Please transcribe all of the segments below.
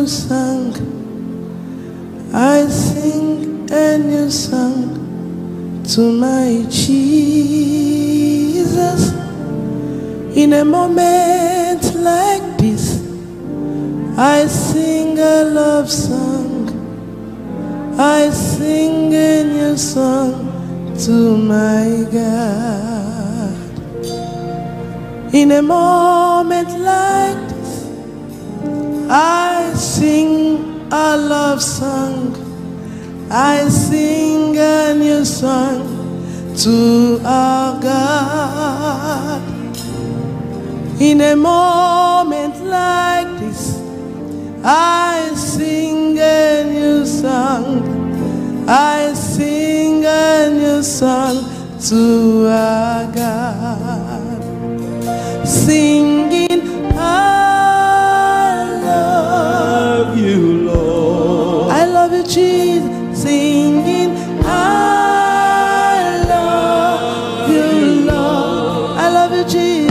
new song. I sing a new song to my Jesus. In a moment like this, I sing a love song. I sing a new song to my God. In a moment like this, I sing a love song. I sing a new song to our God. In a moment like this, I sing a new song. I sing a new song to our God. Singing, I love you, Lord. I love you, Jesus. Singing, I love you, Lord. I love you, Jesus.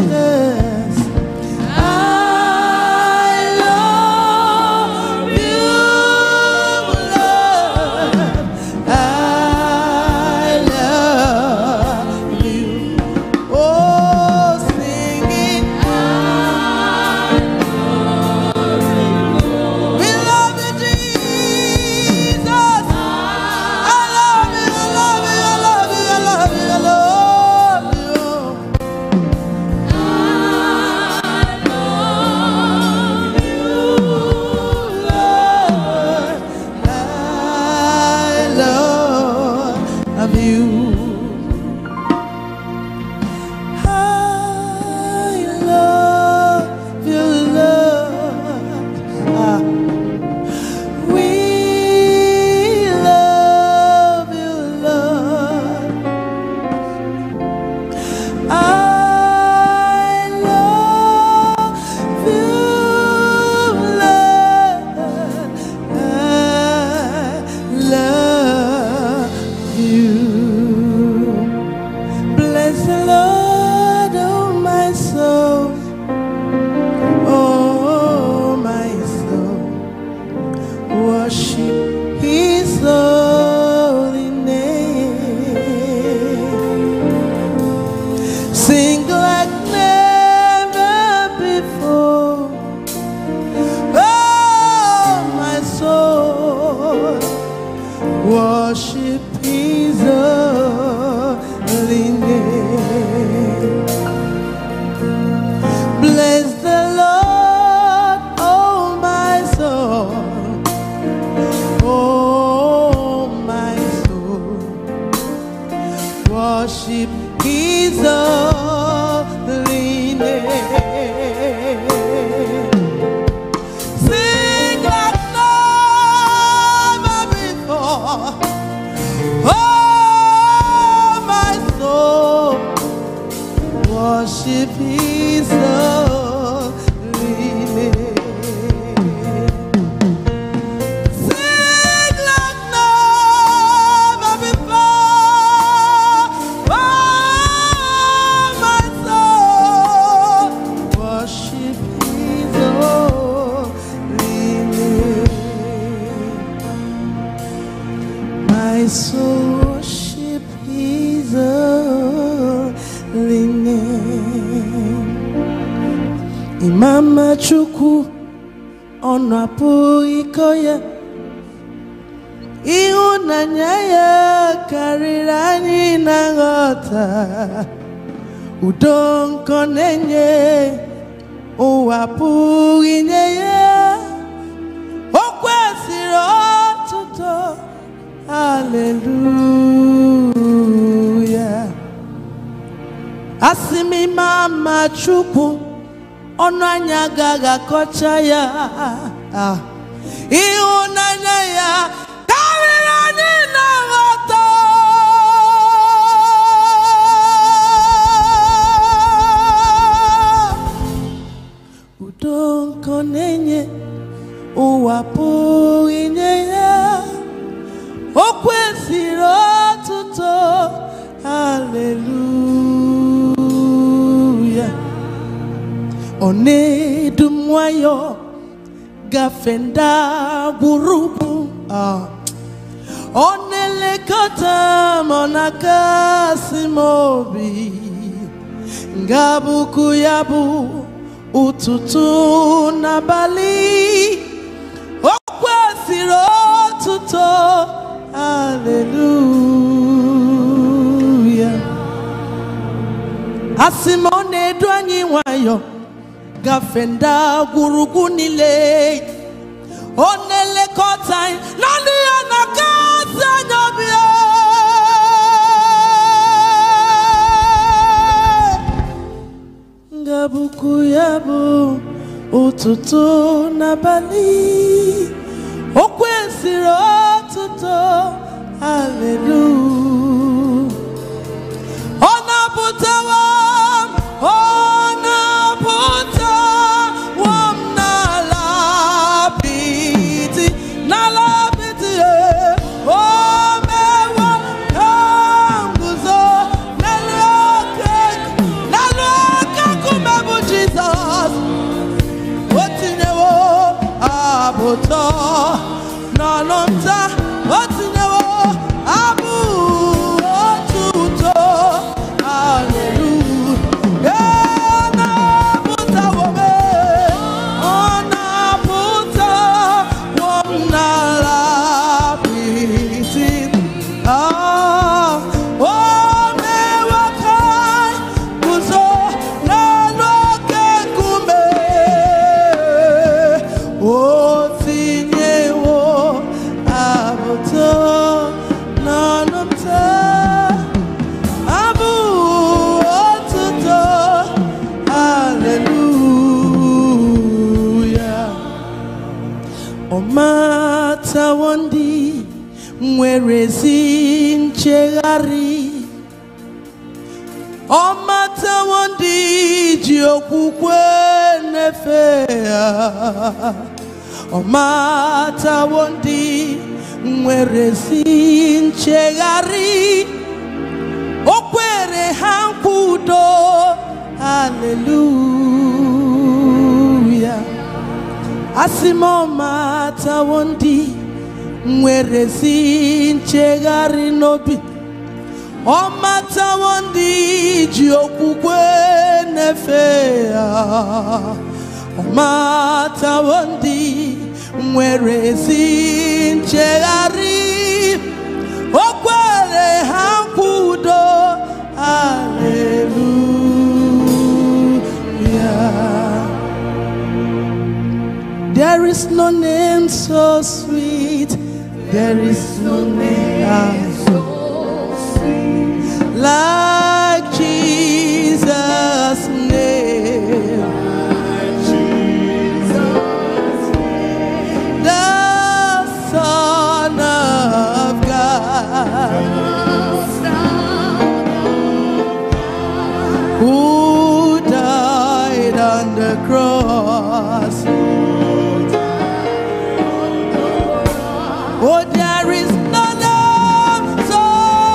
Mama Chukwu onapu ikoye ihunanya ya karịrị anyị na nghọta udo nkọ na-enye ụwa pụghị inye ya o kwesịrị ọtụtụ haleluya asị m Mama Chukwu ọnụ anya agaghị akọcha ya ịhụnanya ya karịrị anyị na nghọta udo nkọ na-enye ụwa pụghị inye ya o kwesịrị ọtụtụ haleluya ọ na-edu m nwayọọ gafenda gurugu onele kota monaka simobi ngabuku yabu ututu nabali okwesiro tuto hallelujah asimone dwanyi wayo gafenda gurugu nile onele kota nani anakasa nyobia ngabuku yabo ututu nabali okwesiro tuto hallelujah onaputawa Nalonta otinewo abu otuto hallelujah na puta wome ona puta womna la piti o me wakai kuzo na loke kume Omata wandi mwerezi nchegari Omata wandi jiokukwe nefea Omata wandi mwerezi nchegari Okwere hankudo hallelujah Asimo mata wondi mwerezi nchegari nobi O mata wondi jiokukwe nefea O mata wondi mwerezi nchegari Okwere hankudo hallelujah There is no name so sweet. There is no name so sweet like Jesus' name. Like Jesus' name. The Son of God, who died on the cross. Oh, there is no name so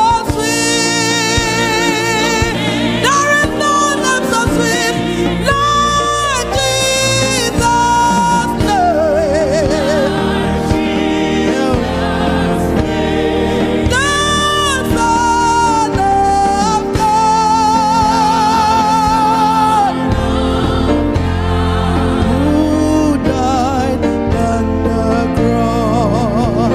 sweet. There is no name so sweet like Jesus' name. The Son of God, who died on the cross.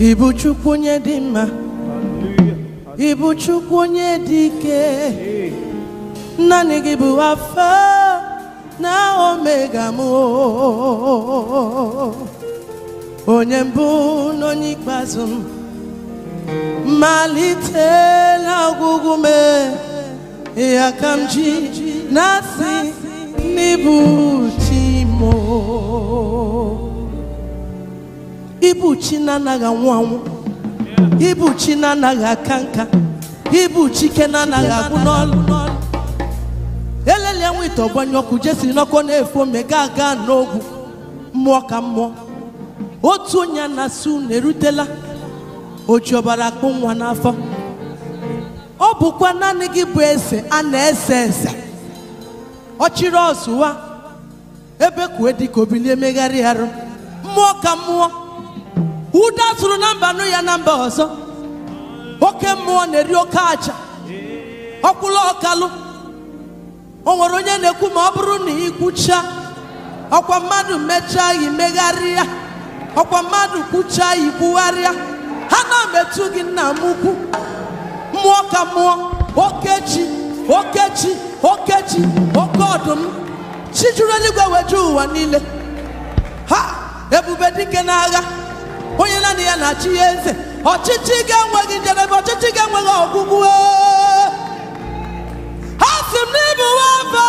Ibu Chukwu onye dị mma, Ibu Chukwu onye dị ike, naanị gị bụ Alfa na Omega m, onye mbụ na onye ikpeazụ m, malite na ọgwụgwụ m, ya ka m ji na-asị n'ịbụ chi m. Ibu chi na-anaghị anwụ anwụ, Ibu chi na-anaghị aka nka, Ibu chike na-anaghị agwụ n'ọlụ. Elele enwe ite ọgbanye ọkụ jesi n'ọkụ na-efu omega aga n'ogwu mmụọ ka mmụọ. Otu onye na-asị unu erutela, o ji ọbara akpụ nwa n'afọ. Ọ bụkwa naanị gị bụ eze a na-ese eze. Ọ chịrị ọzụwa ebe kwue dịka obili emegharị arụ. Mmụọ ka mmụọ, ụda sụrụ na mba nụ ya na mba ọzọ. Oke mmụọ na-eri oke aja, ọkwụla ọkalụ. O nwere onye na-ekwu ma ọ bụrụ na ikwucha, ọkwa mmadụ mechaa imegharịa, ọkwa mmadụ kwucha ikwugharịa. Ha na-emetụ gị nna m ukwu. Mmụọ ka mmụọ, okechi, okechi, okechi, oke ọdụm, chi juru eluigwe weju ụwa niile. Ha ebube dike n'agha, onye naanị ya na-achị ya eze. Ọchịchị ga-enweghị njedebe, ọchịchị ga-enweghị ọgwụgwụ. Ha sị m n'ịbụ Alfa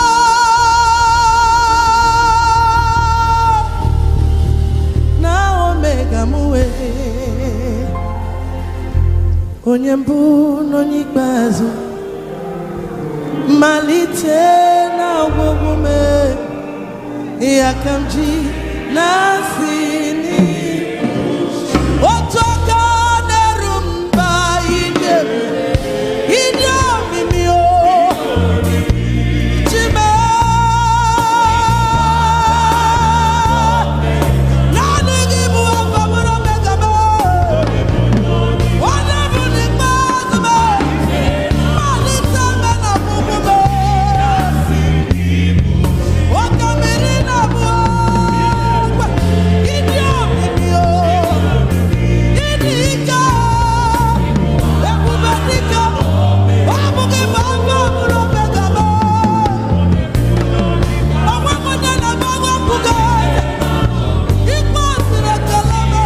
na Omega m, onye mbụ na onye ikpeazụ, malite na ọgwụgwụ m, ya ka m ji na-asị otu aka na-eru mba ide omimi o chime naanị gị bụ Alfa na Omega m, onye bụ n'ikpeazụ m, malite m na ọgwụgwụ m, oke mmiri na-abụọ ịdị omimi o, ịdị ike, ebube dike, ọ bụghị bụ Alfa na Omega m. Onwe m onye na-agbago mpụga ikpe osiri ekele m,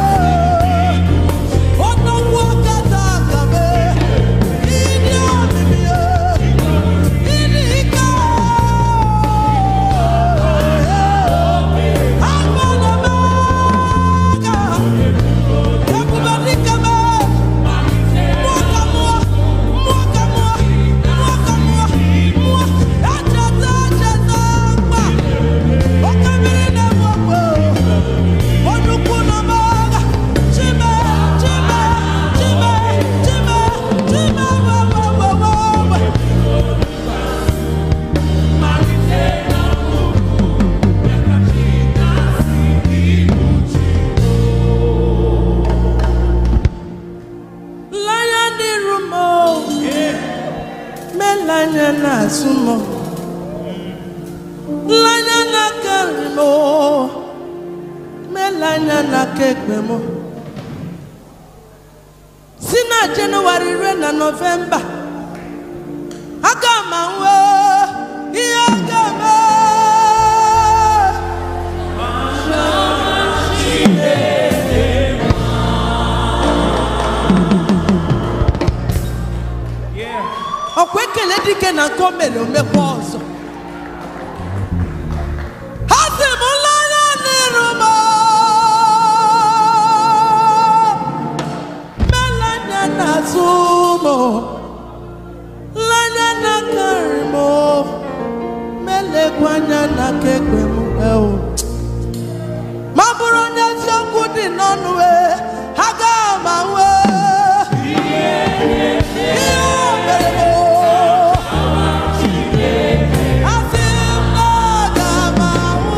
ọnọgwụ ọkata aka m, ịdị omimi o, ịdị ike, Alfa na Omega, ebube dike m, mmụọ ka mmụọ, mmụọ ka mmụọ, mmụọ ka mmụọ, mmụọ echeta echeta mkpa, oke mmiri na-ebu okpo, onye ukwu na Omega, chime, chime, chime, chime, chime, wewewewewe. Lanya n'iru m o, melanya n'azụ m, lanya n'aka nri m o, melanya n'aka ekpe m. Si na Jenụwarị ruo na Nọvemba, aga m ahụ ihe ga-eme. Ọkwa ekele dike na nke o mere omekwa ọzọ. Ha sị m nlanya n'iru m, melanya n'azụ m, lanya n'aka nri m, melegwa anya n'aka ekpe m. Ma ọ bụrụ onye eziokwu dị n'ọnụ, ha ga-ama ahụ ihe o mere m. Asị m na ọ ga-ama ahụ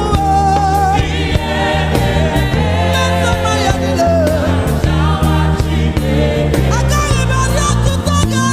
mmesoma ya niile. Agaghị m arị ọtụtụ oge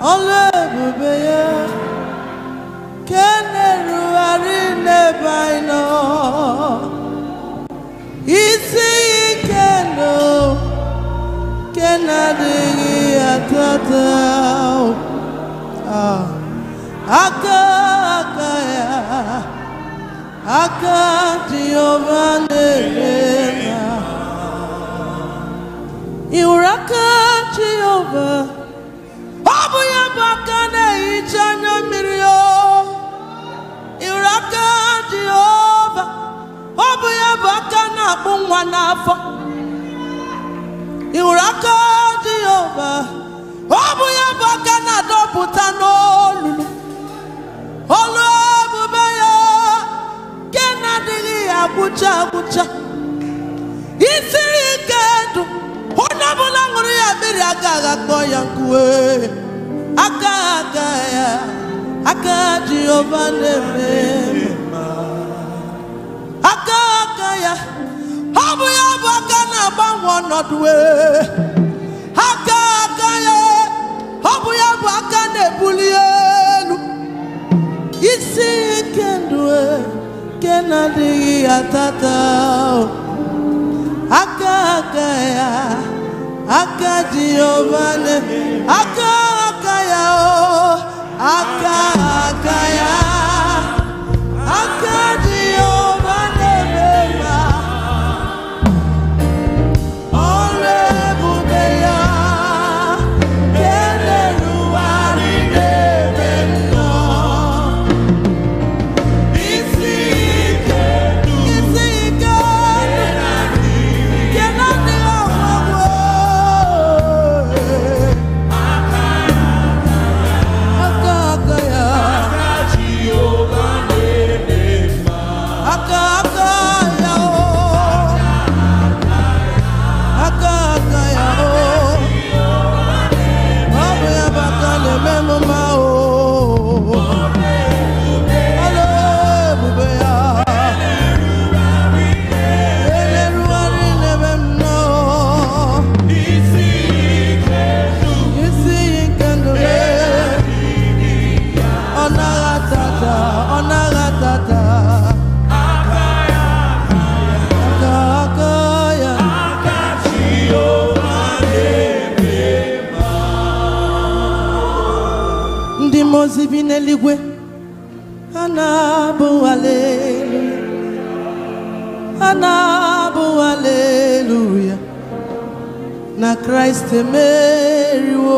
Olebubeya Keneru Arine Baino Isi Keno Kenadigi Atata Aka Giovanni Iuraka Jehovah Obuya Bakane Ichanya Mirio Iuraka Jehovah Obuya Bakana Bungwanafo Iuraka Jehovah Obuya Bakana Dobutano Lulu Olububeya Kenadili Abuja Isiri Kedu Onabula Nguria Miriaga Koyankwe Aka Giovanni Aka ya Obuya Bakana Bangwanodwe Aka ya Obuya Bakane Bulielu Isi Kendwe Kenadi Atata Aka Giovanni Aka ya Giovanni Olebubeya Keneru Arine Beno Isi Kedu Kenadi Awawo Zibineligwe Anabu hallelujah Na Christ emeriwo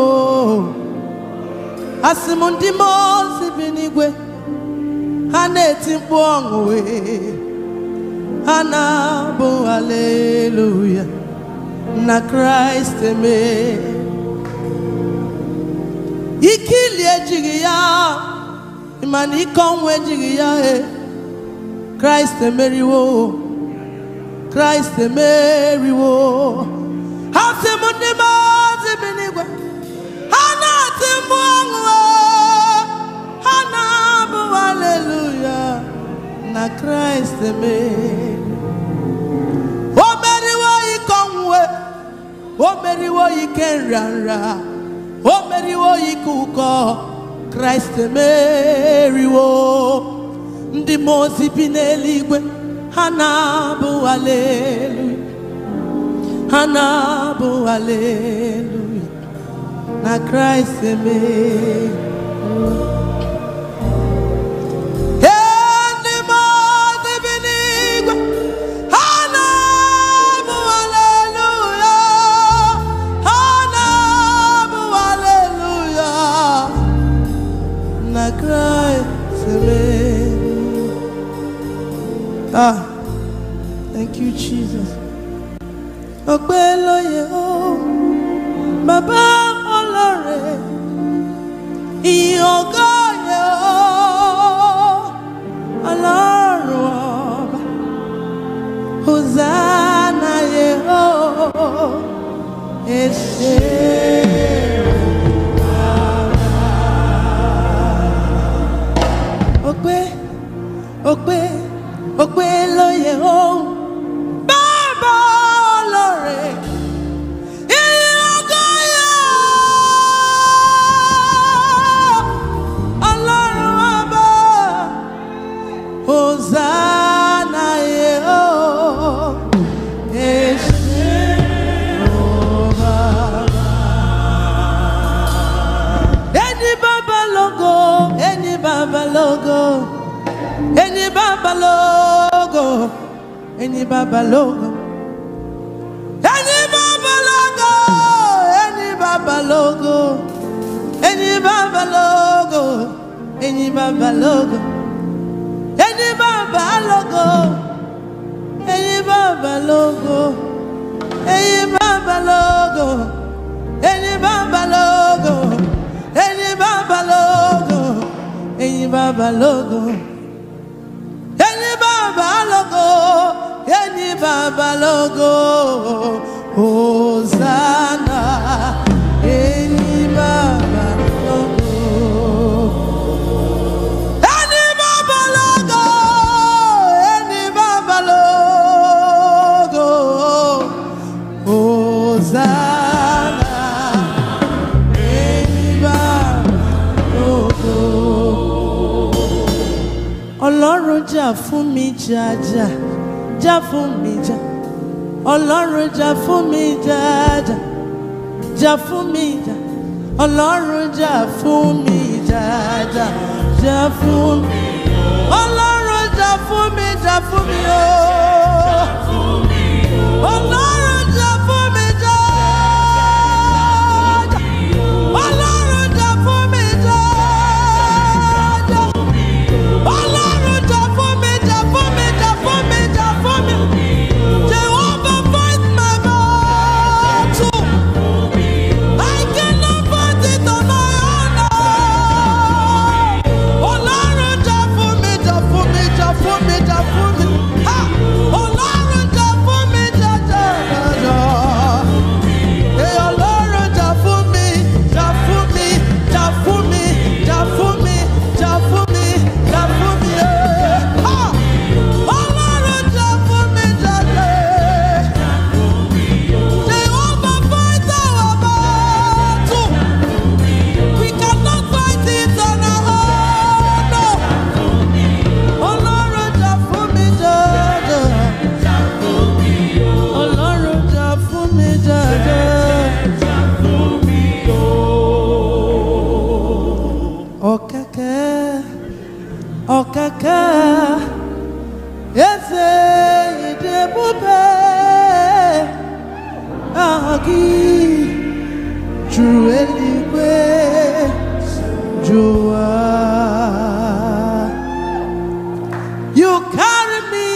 Asimundi Zibinigwe Haneti mkpu ọṅụ Anabu hallelujah Na Christ emeriwo Ikili ejighị ya Imani ikonwe ejighị ya Christ emeriwo Christ emeriwo Hasi mundi mazi binigwe Hana timbu ọṅụ Hana bu hallelujah Na Christ emeriwo Omeriwo ikonwe Omeriwo ikenranra Omeriwo ikuko Christ emeriwo Ndi mozi bineligwe Hanabu hallelujah Hanabu hallelujah Na Christ emeriwo Thank you, Jesus. Ogbeloye o, Baba Olore, Iyogoye o, Ọlọ́run ọba, Hosanna ye o, Ese. Ogbeloye o, Baba Olore, Iyogoye o, Any Baba logo. Any Baba logo. Any Baba logo. Any Baba logo. Any Baba logo. Any Baba logo. Any Baba logo. Any Baba logo. Any Baba logo. Any Baba logo. Any Baba logo. Any Baba logo. Any Baba logo. Hosanna. Any Baba logo. Any Baba logo. Any Baba logo. Hosanna. Any Baba logo. Ọlọ́run jà fún mi jàjà. Jà fún mi jà. Ọlọ́run jà fún mi jàjà. Jà fún mi jà. Ọlọ́run jà fún mi jàjà. Jà fún mi. Ọlọ́run jà fún mi o. Ọlọ́run jà fún mi jàjà. Ọlọ́run jà fún mi jàjà. Ọlọ́run jà fún mi, jà fún mi, jà fún mi, jà fún mi. Jehovah fight my battle. I cannot fight it on my own. Ọlọ́run jà fún mi, jà fún mi, jà fún mi, jà fún mi. Ọlọ́run jà fún mi, jà jà jà. Ọlọ́run jà fún mi, jà fún mi, jà fún mi, jà fún mi, jà fún mi, jà fún mi. Ọlọ́run jà fún mi, jà jà. Jehovah fight our battle. We cannot fight it on our own. Ọlọ́run jà fún mi, jà jà. Ọlọ́run jà fún mi, jà jà. Ọ̀kẹ́kẹ́, ọ̀kẹ́kẹ́, eze ìdèbùbè, ahagi, ju eluigwe, jụwa. You carry me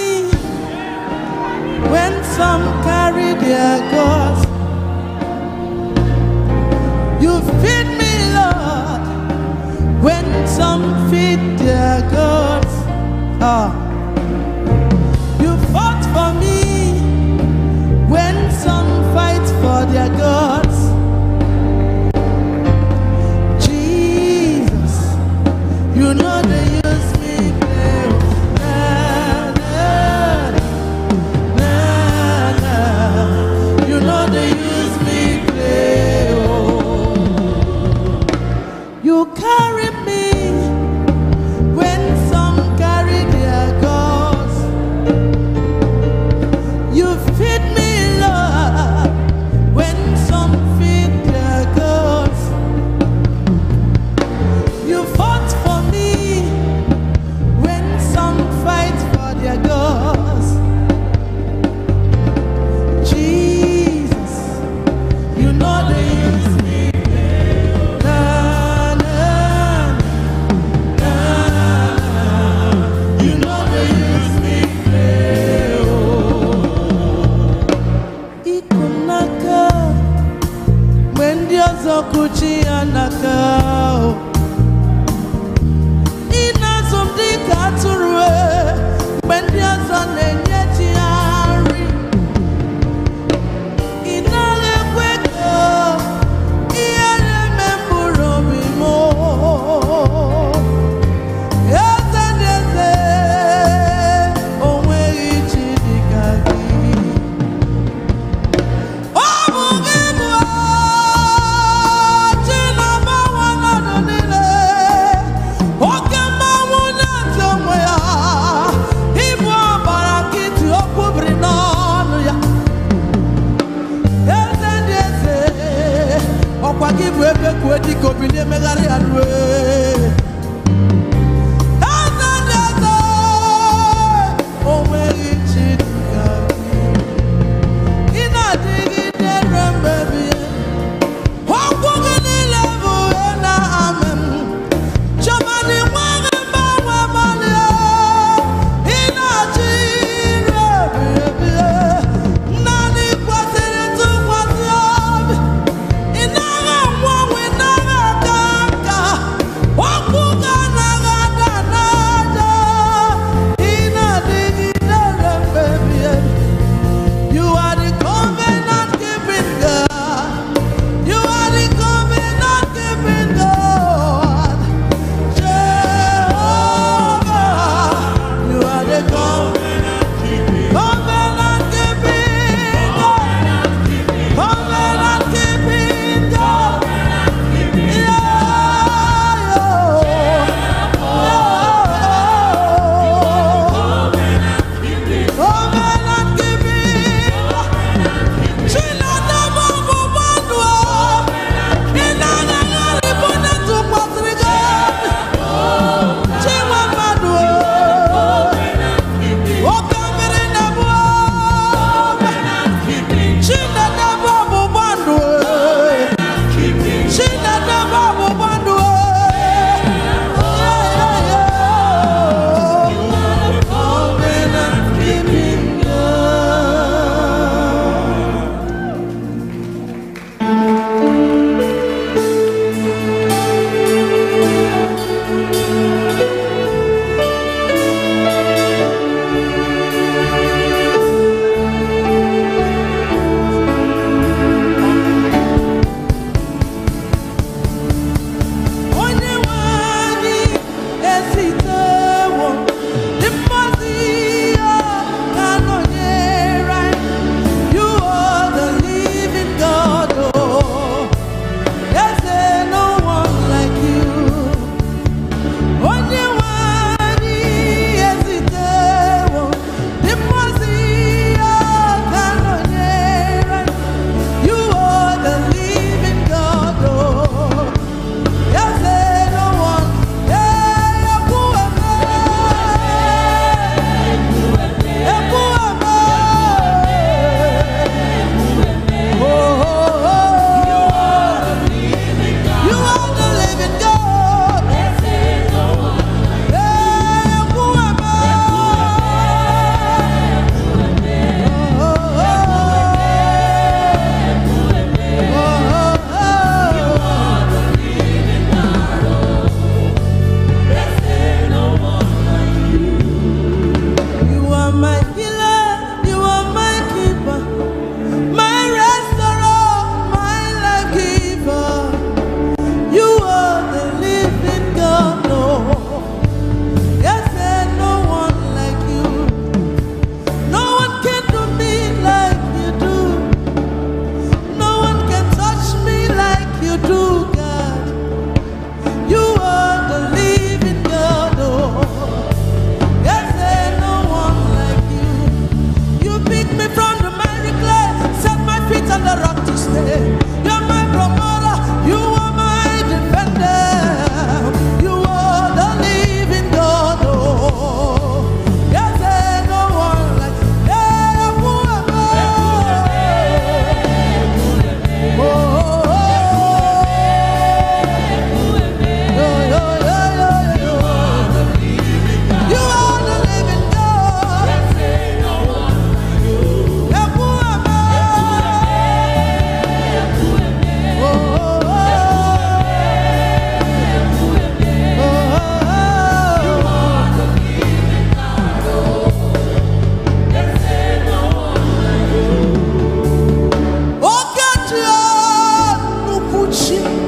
when some carry their gods. You feed me, Lord, when some feed their gods. You fought for me when some fight for their gods. Jesus, you know they use me play. You know they use me play. You carry me when some carry their gods. You feed me, Lord, when some feed their gods. You fought for me when some fight for their gods. Jesus, you know they use me. You know they use me. Ikunaka, when Dios okuchi anaka. Inazumdi katurwe, when Dios onenyechi ari. Inale kweko, iyere memburo bimo.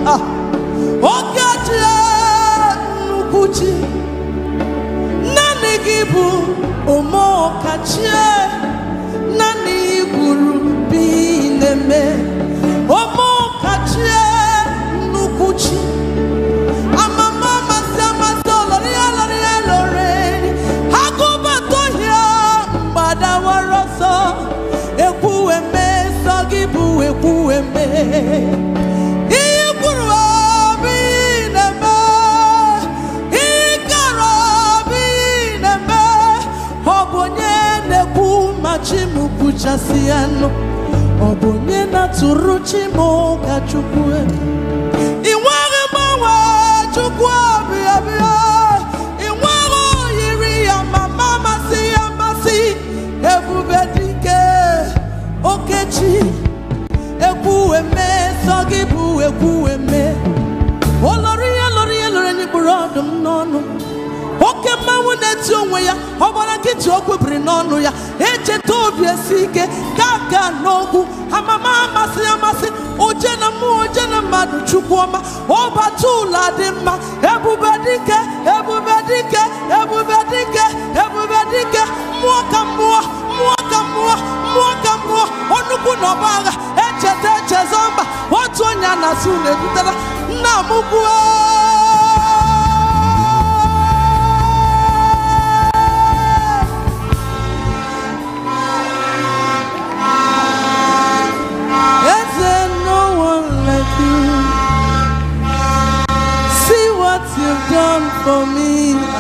Okachia nukuchi nani gibu omo kachia nani guru bineme omo kachia nukuchi amama masama solo lore hakuba tohia mbada waroso ekueme sogibu ekueme Chimu kuchasiano obonye na turu chimo kachukue iware mawa chukua bia iwaro yiri ya mama masi ebubedike okechi ekueme sogibu ekueme olori ni burodum nono oke mawu neti onwe ya obara kiti okwebiri n'ọnụ ya echeta obi esike kaka n'ogwu amama amasị oje na mmadụ chukwuọma ọbata ụlọ dị mma ebube dike mmụọ ka mmụọ ọnụkwu na ọba agha echeza mba otu onye a na-asụ na-ebutara nna m kwuo you've done for me.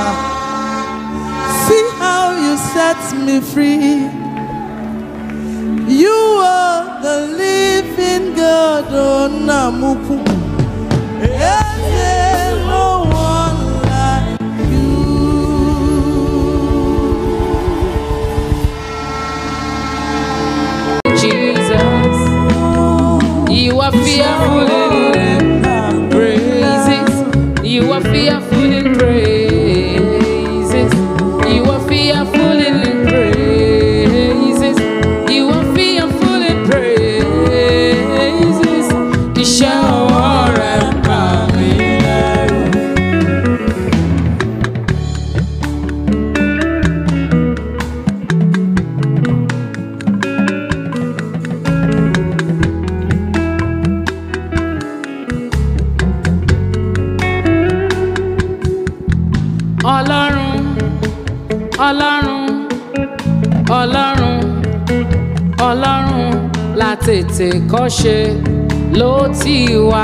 See how you set me free. You are the living God, oh Namuku. There's no one like you. Jesus, you are fearful in praises. You are fearful in praises. You are fearful in praises. You are fearful in praises. The shower and Ọlọ́run la tètè kọ́ṣe ló ti wà.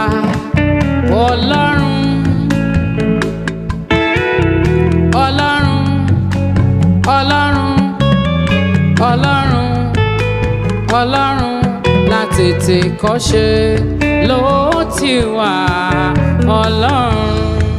Ọlọ́run la tètè kọ́ṣe ló ti wà. Ọlọ́run.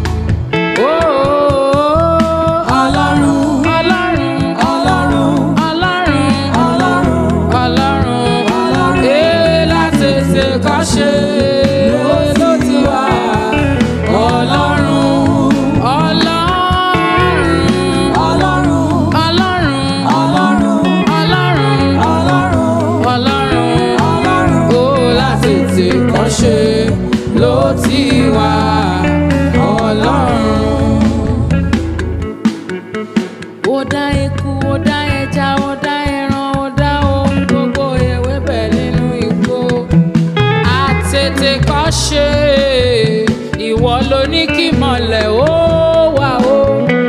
Ìwọ ló ní kí mọ̀lẹ̀ ó wà ó.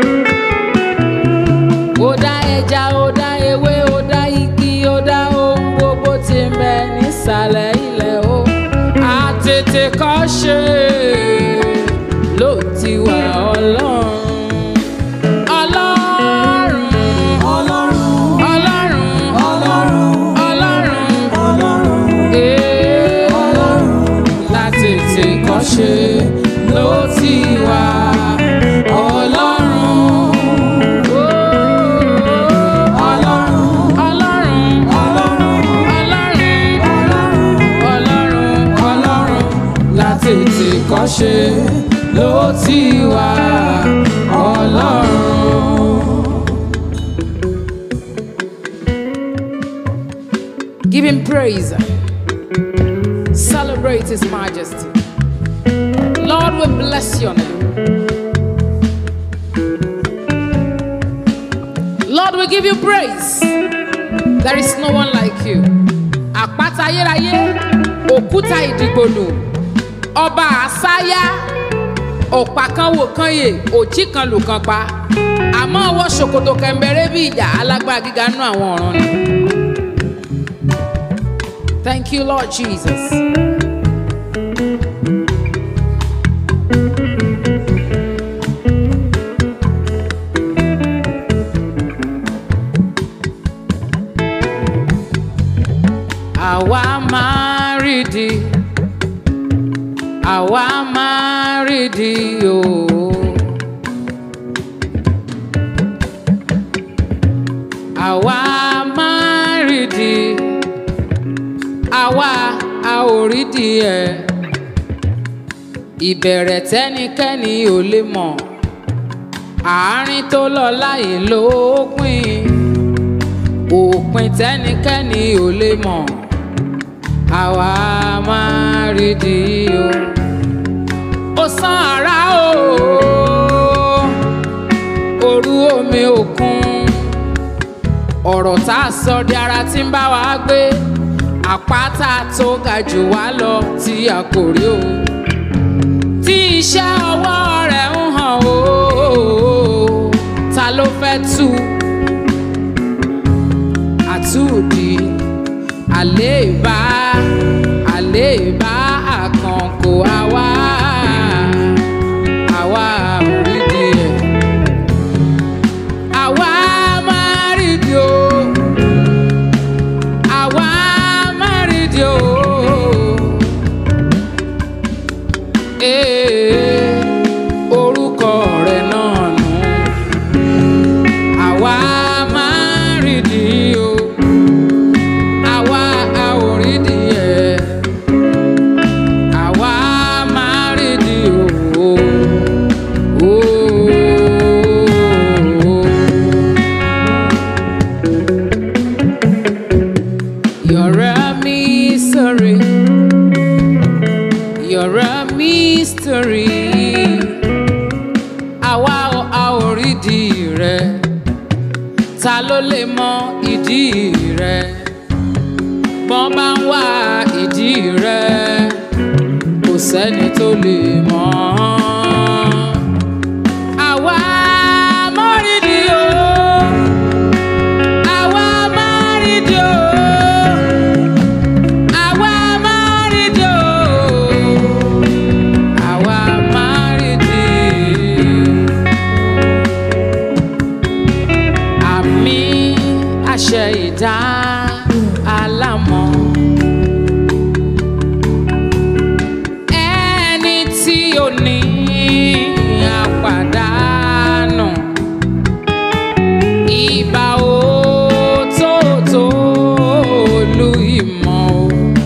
Ó dá ẹja, ó dá ewé, ó dá igi, ó dá ohun gbogbo tí ń bẹ nísàlẹ̀ ilẹ̀ ó. Àtètè kọ́ ṣe ló ti wà Ọlọ́run. Ṣe ló ti wà Ọlọ́run. Látètè kọ́ṣe ló ti wà Ọlọ́run. Give him praise. Celebrate his majesty. Lord, we bless your name. Lord, we give you praise. There is no one like you. Àpáta ayérayé, òkúta ìdìgbòlù, ọba àsáyá, ọ̀pá kan wò kan yè, òjì kan lù kan pa. Àmọ́ ọwọ́ ṣòkòtò kẹ̀mbẹ̀rẹ̀ bí ìjà alágbára gíga nú àwọn ọ̀run ni. Thank you, Lord Jesus. Àwa máa rídìí, àwa máa rídìí o. Àwa máa rídìí, àwa a ò rídìí ẹ̀. Ìbẹ̀rẹ̀ tẹ́nikẹ́ni ò lè mọ̀, àárín tó lọ láyé lópin. Òpin tẹ́nikẹ́ni ò lè mọ̀, àwa máa rídìí o. Ó sán àrá o, òru omi òkun, ọ̀rọ̀ tá a sọ di ara tí ń bá wa gbé, àpáta tó ga jù wá lọ tí a kò rí o. Tí iṣẹ́ ọwọ́ rẹ̀ ń hàn o, ta ló fẹ́ tú? Àtúndì àléébá àkànkò àwa ò rídìí ẹ̀. Àwa máa rídìí o, àwa máa rídìí o. Orúkọ rẹ̀ náà nù. Àwa máa rídìí o, àwa a ò rídìí ẹ̀. Àwa máa rídìí o. You're a mystery. You're a mystery. Àwa a ò rídìí rẹ̀. Ta ló lè mọ ìdí rẹ̀? Bọ́n bá ń wá ìdí rẹ̀, kò sẹ́ni tó lè mọ̀. Àwa máa rídìí o. Àwa máa rídìí o. Àwa máa rídìí o. Àwa máa rídìí. Àmì àṣẹ ìdá alámọ̀. Ẹni tí ó ní àpàdánù. Ìbà òtótó olú ìmọ̀ o.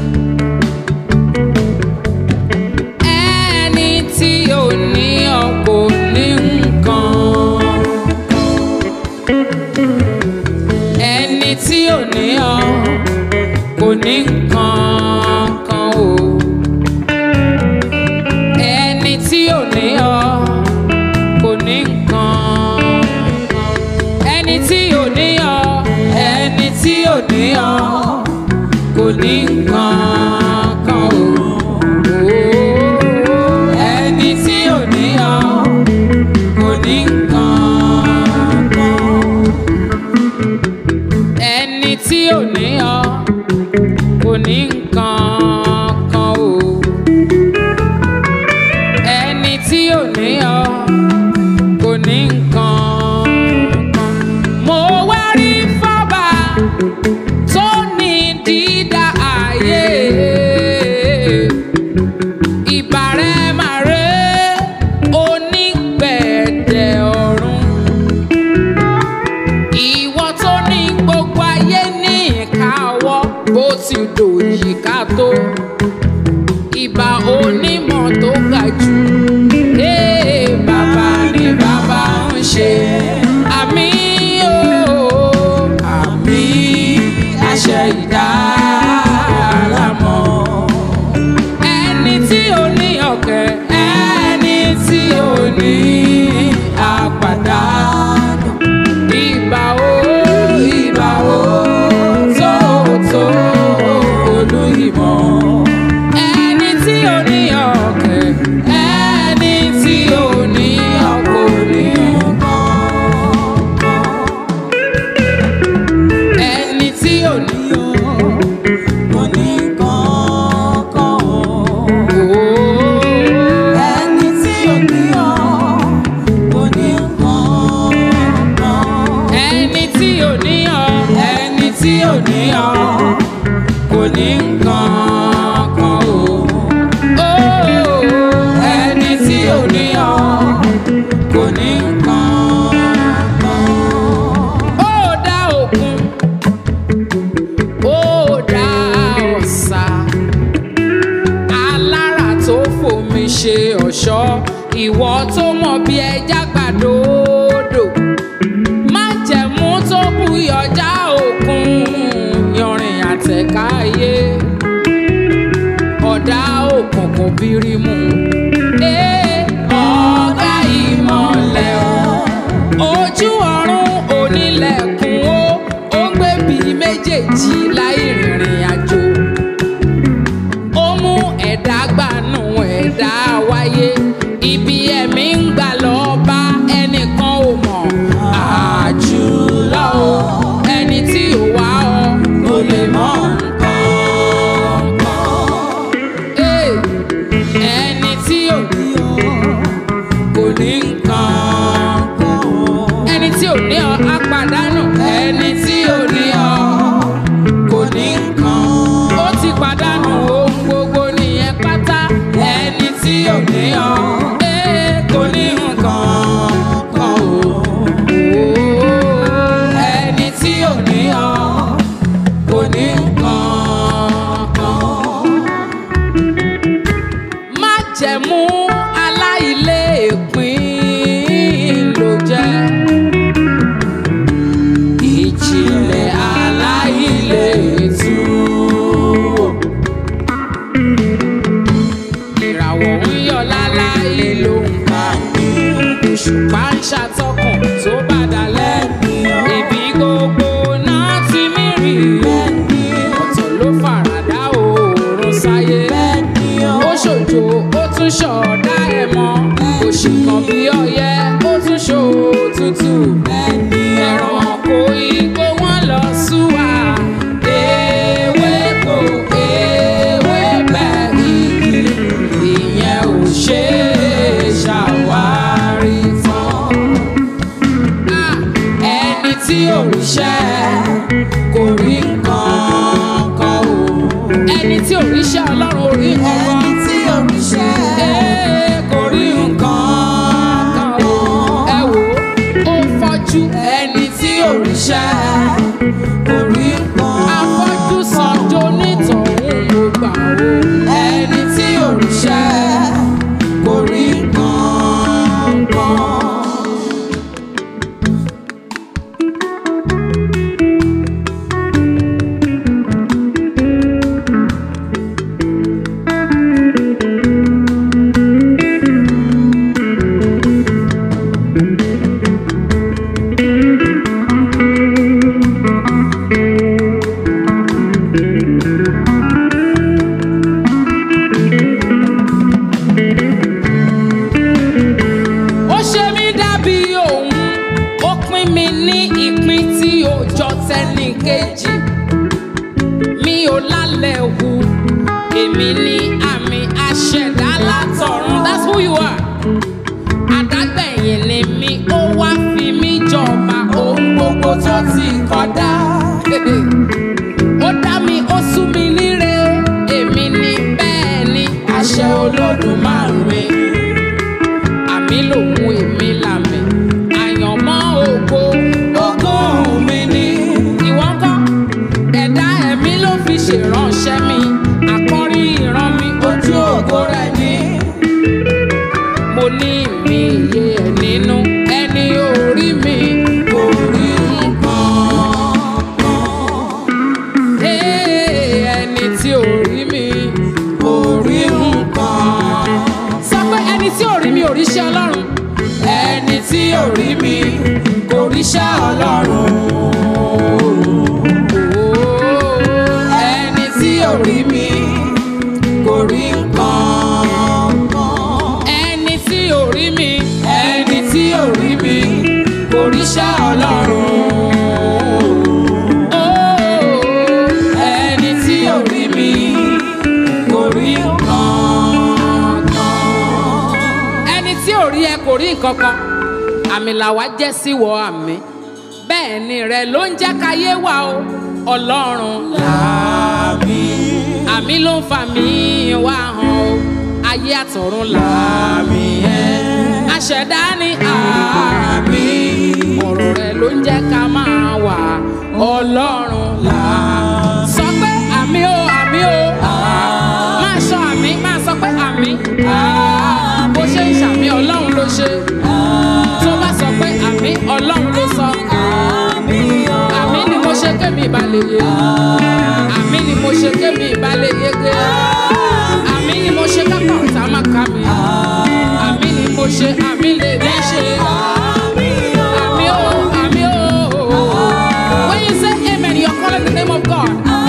Ẹni tí ó ní ọ kò ní nǹkan. Ẹni tí ò ní ọ kò ní nǹkan kan o. Ẹni tí ò ẹni tí ò ní ọ kò ní ẹni tí ò ní ọ kò ní kankan. Ẹni tí ò ní ọ kò ní kankan. Ẹni tí ò ní ọ, ẹni tí ò ní ọ kò ní kankan o. Ẹni tí ò ní ọ kò ní kankan. Ó dá òkun, ó dá ọ̀sà, alára tó fòmi ṣe ọ̀ṣọ́, ìwọ tó mọ̀ bí ẹja gbàdódò, májẹ̀mú tó buyọ̀ já òkun, yanrìn àtẹ̀káyé, ọ̀dá òkùnkùn bírímù, ọ̀gá ìmọ̀lẹ̀ ojú ọ̀run onílẹ̀kùn ó gbé bí méjèèjì láì rìnrìn àjò, ó mú ẹ̀dá gbanú ẹ̀dá wáyé, ibi ẹ̀mí ń gbà lọ bá ẹnìkan ò mọ̀ àjùlọ ẹni tí ò wá ọ kò lè mọ̀ nǹkan. Ẹni tí ò ní ọ kò ní nǹkan. Ẹni tí ò ní ọ á pàdánù. Ẹni tí ò ní ọ kò ní nǹkan. Ó ti pàdánù ohun gbogbo nìyẹn pátá. Ẹni tí ò ní ọ kò ní nǹkan kan o. Ẹni tí ò ní ọ kò ní nǹkan kan. Májẹ̀mú aláìlépín ló jẹ́, ìjìnlẹ̀ aláìlétú. Ìràwọ̀ ń yọ láláì ló ń ka, òṣùpá ń ṣàtọkùn tó bá dalẹ̀, ibi gbogbo náà ti mí rí, ọ̀tọ̀ ló faradà oòrùn sáyé, ó ṣòjò ó tún ṣọ̀dá ẹ̀ mọ́, òṣì kan bí ọyẹ́ ó tún ṣòtútù, ẹranko igbó wọn lọ súwà, ewéko ewébẹ̀ igi, ìyẹn ò ṣe é ṣàwárí tán. Ẹni tí ò ríṣẹ́ kò rí nǹkan kan o. Ẹni tí ò ríṣẹ́ Ọlọ́run ò rí nǹkan kan. Ẹni tí ò ríṣẹ́ kò rí nǹkan kan o. Ẹ wò ó fọ́jú. Ẹni tí ò ríṣẹ́ kò rí nǹkan. Afọ́jú sàn jó nítọ̀hún ló gbà o. Ẹni tí ò ríṣẹ́ kò rí nǹkan kan. Ó ṣe mí dàbí òun, ó pín mi ní ìpín tí ó jọ tẹ́nì kejì, mi ò lálẹ́ hu, èmi ní àmì aṣẹ̀dá látọ̀run. That's who you are. Àdágbẹ̀yìn ni mi, ó wá fi mí jọba ohun gbogbo tó ti kọjá. Ó dá mi, ó sú mi níre, èmi ní bẹ́ẹ̀ ni àṣẹ Olódùmarè. Àmì lòun èmi làmì, àyànmọ́ ògo ògo mi ni. Ìwọ ńkọ́? Ẹ̀dá ẹ̀mí ló fi ṣèránṣẹ́ mi, àkọ́rí ìran mi ojú ògo rẹ̀ ni. Mo ní mi iye ẹ̀ nínú, ẹni orí mi kò rí nǹkan kan. Ẹni tí ò rí mi kò rí nǹkan. Sọ pé ẹni tí ò rí mi ò ríṣẹ́ Ọlọ́run. Ẹni tí ò rí mi kò ríṣẹ́ Ọlọ́run. Ẹni tí ò rí mi kò rí nǹkan kan. rí ẹ kò rí nǹkan kan àmì làwa jẹ́ sí wọ àmì bẹ́ẹ̀ ni rẹ ló ń jẹ́ káyé wà o ọlọ́run làmì àmì ló ń fa mi wá hàn o ayé àtọ̀run làmì ẹ̀ àṣẹ̀dá ní àmì ọ̀rọ̀ rẹ ló ń jẹ́ ká máa wà ọlọ́run làmì sọ pé àmì o àmì o máa sọ àmì máa sọ pé àmì bó ṣe ń ṣàmì ọlọ́run ló ṣe tó bá sọ pé àmì ọlọ́run ló sọ àmì ni mo ṣe kémi ìbálẹ̀ yé àmì ni mo ṣe kémi ìbálẹ̀ yege àmì ni mo ṣe kápá ọ̀tá má ká mi àmì ni mo ṣe àmì lè ní ṣe àmì o àmì o when you say amen you are calling the name of God.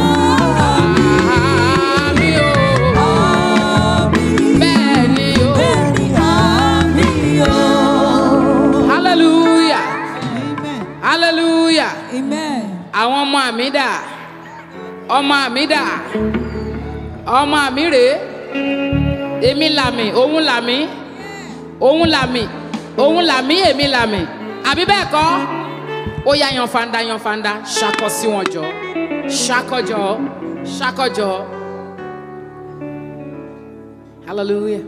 Hallelujah. Amen. Àwọn ọmọ àmì dà. Ọmọ àmì dà. Ọmọ àmì rèé. Èmi làmì, òun làmì. Òun làmì. Òun làmì, èmi làmì. Àbí bẹ́ẹ̀ kọ́? Ó yá yan fanda. Ṣakọ sí wọn jọ. Ṣakọjọ. Ṣakọjọ. Hallelujah.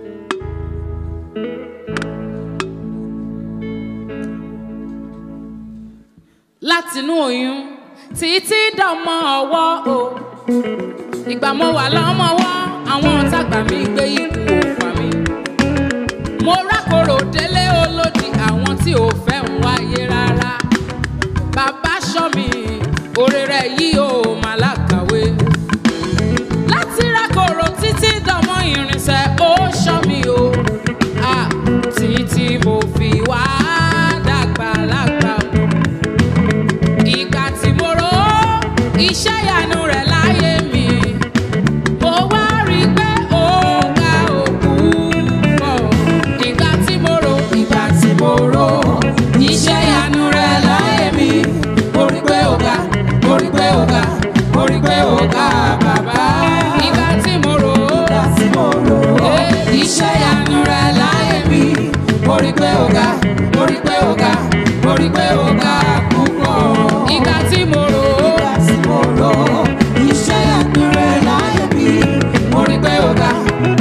Látinú oyún títí dọmọ ọwọ́ o ìgbà mo wà lọ́mọwọ́ àwọn ọ̀tá gbà mí gbé ikú òpá mi mo rákòrò délé olódì àwọn tí ò fẹ́ ń wáyé rárá bàbá ṣọ́ mi oore rẹ̀ yìí ò má lákàwé láti rákòrò títí dọmọ irinṣẹ́ ó ṣọ́ mi o títí mo fi wá dàgbà lágbà ìgbà tí mo rò iṣẹ́ ìyanu rẹ̀ láyé mi mo wá rí pé ó ga òkú pọ̀ ìgbà tí mo rò iṣẹ́ ìyanu rẹ̀ láyé mi mo rí pé ó ga bàbá ìgbà tí mo rò iṣẹ́ ìyanu rẹ̀ láyé mi mo rí pé ó ga púpọ̀ ìgbà tí mo rò iṣẹ́ ìyanu rẹ̀ láyé mi mo rí pé ó ga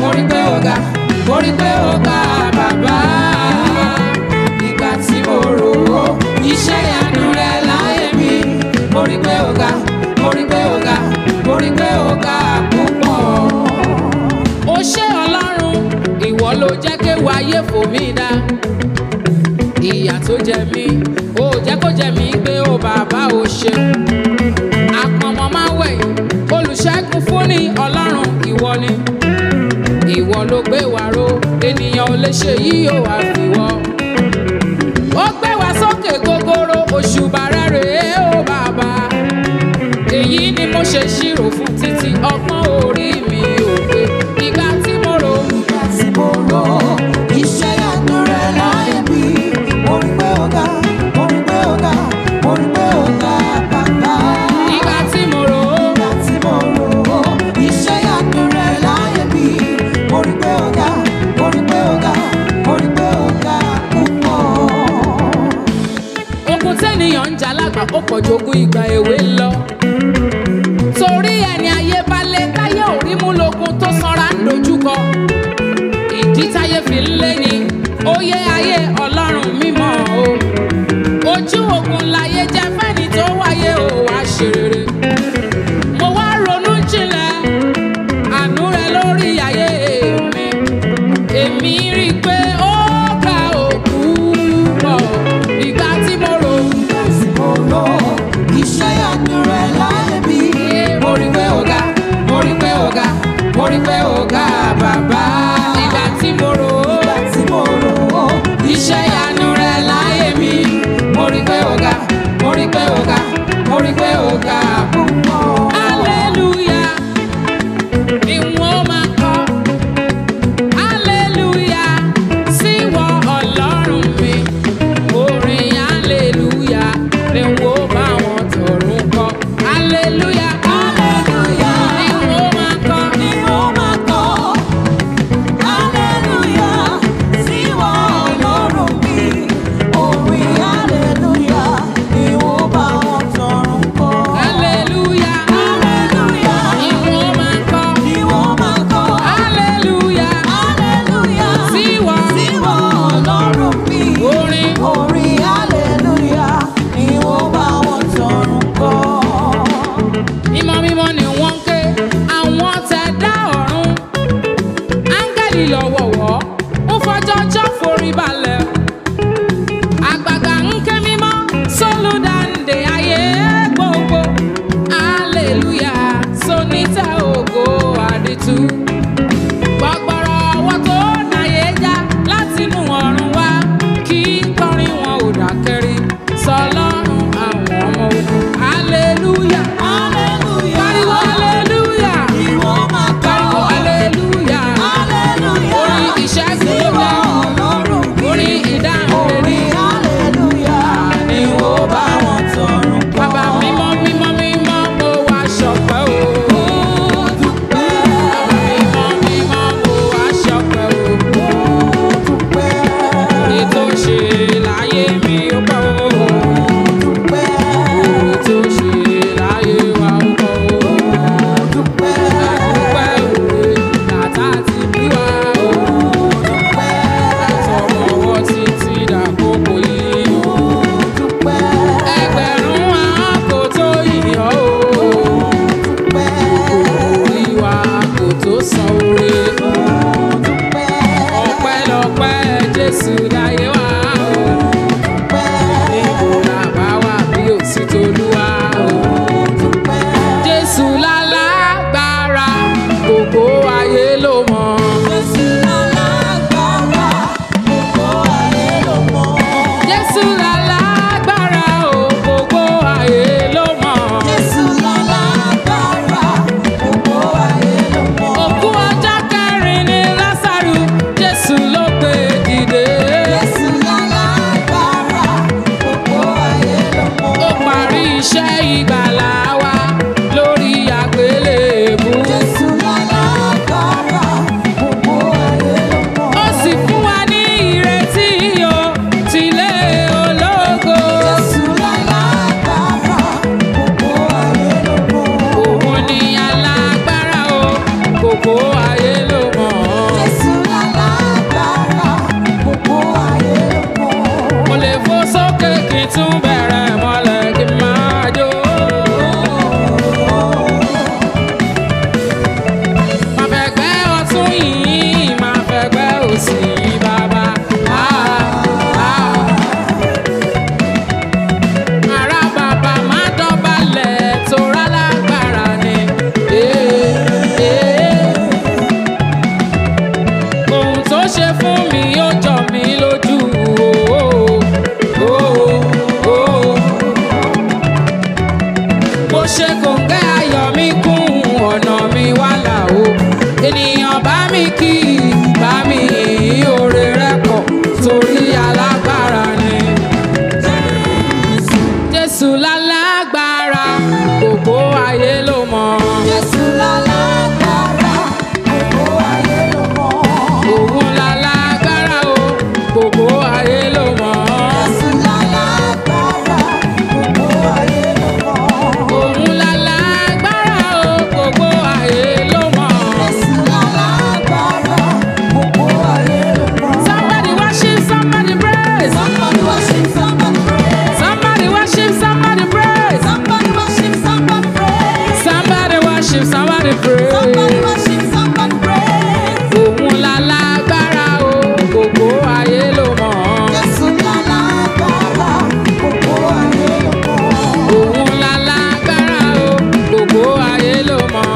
bàbá ìgbà tí mo rò iṣẹ́ ìyanu rẹ̀ láyé mi mo rí pé ó ga púpọ̀. Ó ṣé Ọlọ́run ìwọ ló jẹ́ kéwàá ayé fò mí dá ìyà tó jẹ mí ó jẹ́ kó jẹ mí gbé ó bàbá ó ṣe àpọ̀mọ́ máa wẹ̀yìn olùṣègùn fún ní Ọlọ́run ìwọ ni ìwọ ló gbé wa ró ènìyàn ò lè ṣe yìí ó wà fìwọ́ ó gbé wa sókè gogoro òṣùbà rẹ̀ rèé ó bàbá èyí ni mo ṣe ṣírò fún títí ọgbọ́n orí mi ò gbé ìgbà tí mo rò iṣẹ́ ìyanu rẹ̀ láyé mi mo rí pé ó ga bàbá ìgbà tí mo rò iṣẹ́ ìyanu rẹ̀ láyé mi mo rí pé ó ga púpọ̀. ogun tẹ́nìyàn ń jà lágbà ó pọ̀ jogún ìgbà èwe lọ torí ẹni ayé bá lé táyé ò rí mú lógun tó sanra ń dojúkọ ìdí táyé fi ń lé ní oyè ayé Ọlọ́run mímọ́ o ojú ogun láyé jẹ́ fẹ́ni tó wáyé o wá ṣe rere mo wá ronú jinlẹ̀ àánú rẹ lórí ayé mi èmi rí i pé ó ga òkú pọ̀ ìgbà tí mo rò iṣẹ́ ìyanu rẹ̀ láyé mi mo rí pé ó ga bàbá ìgbà tí mo rò iṣẹ́ ìyanu rẹ kọ́ ń fọjọ́jọ́ forí balẹ̀ àgbàgbà ń ké mímọ́ sólùdáǹdè ayé gbogbo hallelujah sonítẹ̀ ògo àdìtú gbọgbọrọ ọwọ́ tó náyé já látinú ọ̀run wá kí kọrin wọn ò dákẹ́rí sọlọ́run àwọn ọmọ ogun hallelujah pariwo hallelujah pariwo hallelujah orin ìṣẹ́gun ló bẹ́ orin ìdáhùn lórí ni ó bá wọn tọrùn kọ́. Bàbá mímọ́ mímọ́ mímọ́ mo wá ṣọpẹ́ o. Bàbá mímọ́ mímọ́ mo wá ṣọpẹ́ o. Ètò ṣe láyé mi ó pọ̀ o. Ètò ṣe láyé wa ó pọ̀ o. Dúpẹ́ òwe tàtà ti bí wa o. Àtọwọ́ títí dàkókò yìí o. Ẹgbẹ̀rún àwọn kò tó yìn ọ́ o. Orí wa kò tó san oore. Ọpẹ́lọpẹ́ Jésù láyé wa o. Níbo la bá wà bí ò sí t'Olúwa o. Jésù lálágbára gbogbo ayé ló mọ̀. Jésù lálágbára o gbogbo ayé ló mọ̀. Òkú ọjọ́ kẹrin ni Lásárù Jésù ló gbé dìde. Ó parí iṣẹ́ ìgbàlà wa lórí àgbélébùú. Ó sì fún wa ní ìrètí o tìlé ológo. Òun ni alágbára o gbogbo ayé ló mọ̀. Mo lè fò sókè kí n tún bẹ̀rẹ̀ mọ́lẹ̀ kí n máa jó. Máa fẹ̀gbẹ́ ọ̀tún yìí, máa fẹ̀gbẹ́ òsì yìí, bàbá. Ará bàbá má dọ̀bálẹ̀ torá lágbára ni. Ohun tó ṣe fún mi ó jọ mí lójú o. Mo ṣe kòǹgẹ́ ayọ̀ mi kún ọ̀nà mi wá là o. Ènìyàn bá mi kí bá mi yìn oore rẹ̀ kọ̀ torí alágbára ni. Jésù lálágbára gbogbo ayé ló mọ̀. Òun lálágbára o gbogbo ayé ló mọ̀. Òun lálágbára o gbogbo ayé ló mọ̀. Somebody worship, somebody praise. Somebody worship, somebody praise. Somebody worship, somebody praise. Òun lálágbára o gbogbo ayé ló mọ̀. Òun lálágbára o gbogbo ayé ló mọ̀.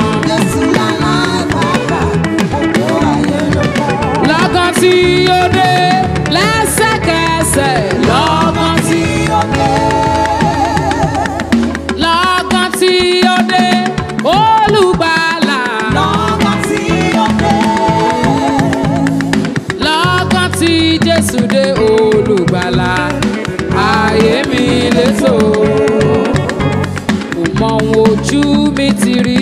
Lọ́gán tí ó dé lẹ́sẹ̀kẹsẹ̀ lọ́gán tí ó dé. Lọ́gán tí ó dé olùgbàlà. Lọ́gán tí Jésù dé olùgbàlà ayé mi létò. Kò mọ ohun ojú mi ti rí,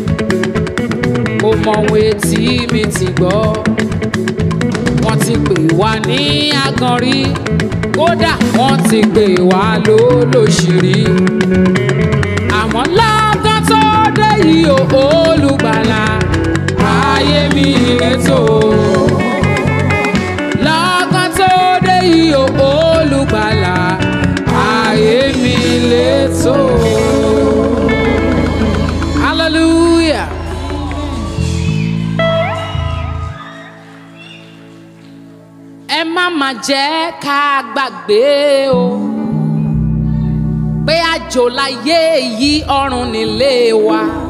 kò mọ ohun etí mi ti gbọ́. Wọ́n ti pè wá ní aganrí, kódà wọ́n ti pè wá lólóṣìírí. Àmọ́ lọ́gán tó dé yìí o olùgbàlà ayé mi létò. Lọ́gán tó dé yìí o olùgbàlà ayé mi létò. Hallelujah. ẹ má mà jẹ́ ká gbàgbé o pé àjò láyé yìí ọ̀run nílé wa.